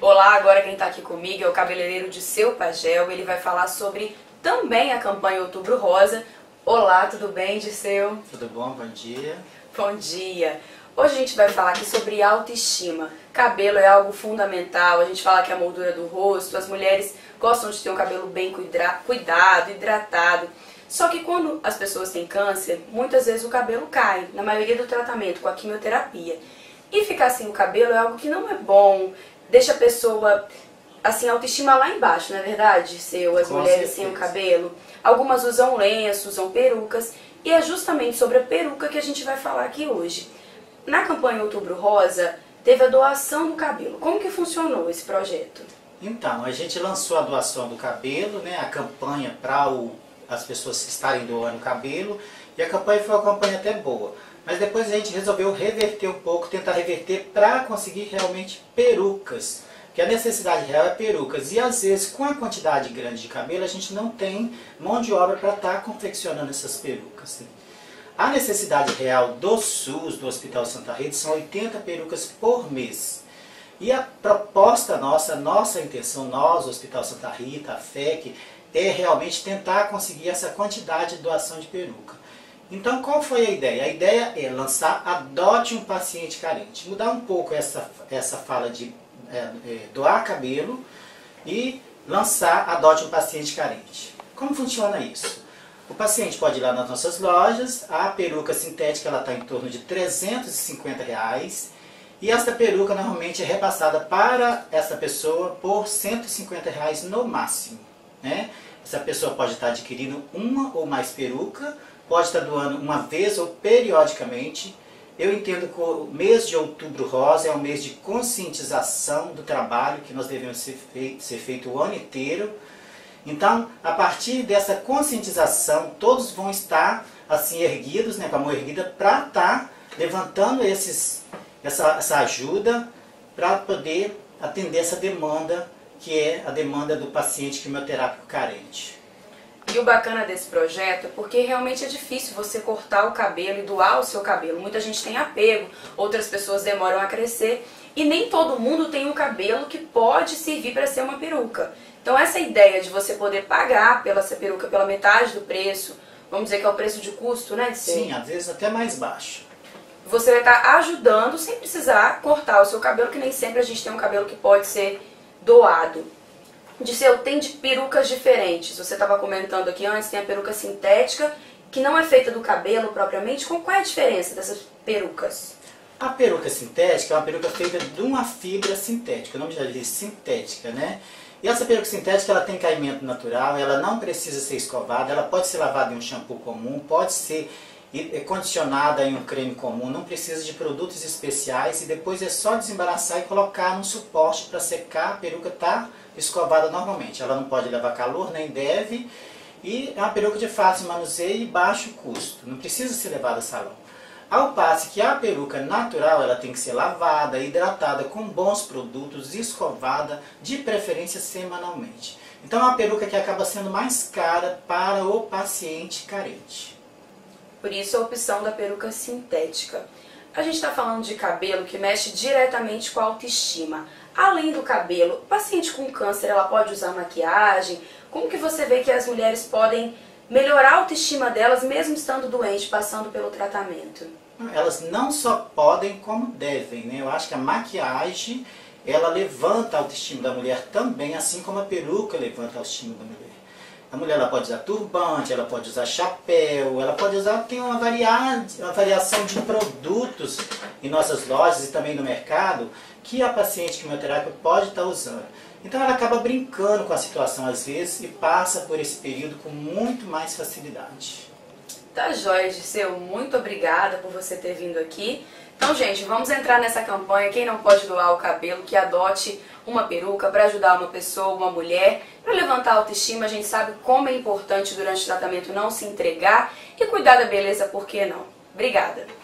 Olá, agora quem está aqui comigo é o cabeleireiro Dirceu Pagel. Ele vai falar sobre também a campanha Outubro Rosa. Olá, tudo bem, Dirceu? Tudo bom? Bom dia. Bom dia. Hoje a gente vai falar aqui sobre autoestima. Cabelo é algo fundamental, a gente fala que é a moldura do rosto, as mulheres gostam de ter um cabelo bem cuidado, hidratado. Só que quando as pessoas têm câncer, muitas vezes o cabelo cai, na maioria do tratamento, com a quimioterapia. E ficar sem o cabelo é algo que não é bom, deixa a pessoa, assim, a autoestima lá embaixo, não é verdade, Dirceu? As mulheres sem o cabelo. Algumas usam lenços, usam perucas, e é justamente sobre a peruca que a gente vai falar aqui hoje. Na campanha Outubro Rosa, teve a doação do cabelo. Como que funcionou esse projeto? Então, a gente lançou a doação do cabelo, né, a campanha para as pessoas estarem doando cabelo, e a campanha foi uma campanha até boa. Mas depois a gente resolveu reverter um pouco, tentar reverter para conseguir realmente perucas. Porque a necessidade real é perucas. E às vezes, com a quantidade grande de cabelo, a gente não tem mão de obra para estar confeccionando essas perucas. A necessidade real do SUS, do Hospital Santa Rita, são 80 perucas por mês. E a proposta nossa intenção, nós, o Hospital Santa Rita, a FEC, é realmente tentar conseguir essa quantidade de doação de peruca. Então, qual foi a ideia? A ideia é lançar Adote um Paciente Carente. Mudar um pouco essa fala de doar cabelo e lançar Adote um Paciente Carente. Como funciona isso? O paciente pode ir lá nas nossas lojas, a peruca sintética está em torno de R$350 e esta peruca normalmente é repassada para essa pessoa por R$150 no máximo, né? Essa pessoa pode estar adquirindo uma ou mais perucas, pode estar doando uma vez ou periodicamente. Eu entendo que o mês de Outubro Rosa é um mês de conscientização do trabalho que nós devemos ser feito o ano inteiro. Então, a partir dessa conscientização, todos vão estar assim erguidos, né, com a mão erguida, para estar levantando essa ajuda para poder atender essa demanda, que é a demanda do paciente quimioterápico carente. E o bacana desse projeto é porque realmente é difícil você cortar o cabelo e doar o seu cabelo. Muita gente tem apego, outras pessoas demoram a crescer e nem todo mundo tem um cabelo que pode servir para ser uma peruca. Então essa ideia de você poder pagar pela essa peruca pela metade do preço, vamos dizer que é o preço de custo, né? Sim, às vezes até mais baixo. Você vai estar ajudando sem precisar cortar o seu cabelo, que nem sempre a gente tem um cabelo que pode ser doado. Dirceu, tem de perucas diferentes. Você estava comentando aqui antes, tem a peruca sintética, que não é feita do cabelo propriamente. Qual é a diferença dessas perucas? A peruca sintética é uma peruca feita de uma fibra sintética, o nome já diz sintética, né? E essa peruca sintética ela tem caimento natural, ela não precisa ser escovada, ela pode ser lavada em um shampoo comum, pode ser condicionada em um creme comum, não precisa de produtos especiais e depois é só desembaraçar e colocar num suporte para secar. A peruca está escovada normalmente, ela não pode levar calor, nem deve, e é uma peruca de fácil manuseio e baixo custo, não precisa ser levada a salão. Ao passo que a peruca natural, ela tem que ser lavada, hidratada com bons produtos, escovada, de preferência semanalmente. Então é uma peruca que acaba sendo mais cara para o paciente carente. Por isso a opção da peruca sintética. A gente está falando de cabelo que mexe diretamente com a autoestima. Além do cabelo, o paciente com câncer, ela pode usar maquiagem? Como que você vê que as mulheres podem melhorar a autoestima delas mesmo estando doentes, passando pelo tratamento? Elas não só podem, como devem, né? Eu acho que a maquiagem, ela levanta a autoestima da mulher também, assim como a peruca levanta a autoestima da mulher. A mulher ela pode usar turbante, ela pode usar chapéu, ela pode usar, tem uma variação de produtos em nossas lojas e também no mercado que a paciente quimioterápica pode estar usando. Então ela acaba brincando com a situação às vezes e passa por esse período com muito mais facilidade. Tá joia, Dirceu. Muito obrigada por você ter vindo aqui. Então, gente, vamos entrar nessa campanha. Quem não pode doar o cabelo, que adote uma peruca para ajudar uma pessoa, uma mulher, para levantar a autoestima. A gente sabe como é importante durante o tratamento não se entregar e cuidar da beleza, por que não? Obrigada.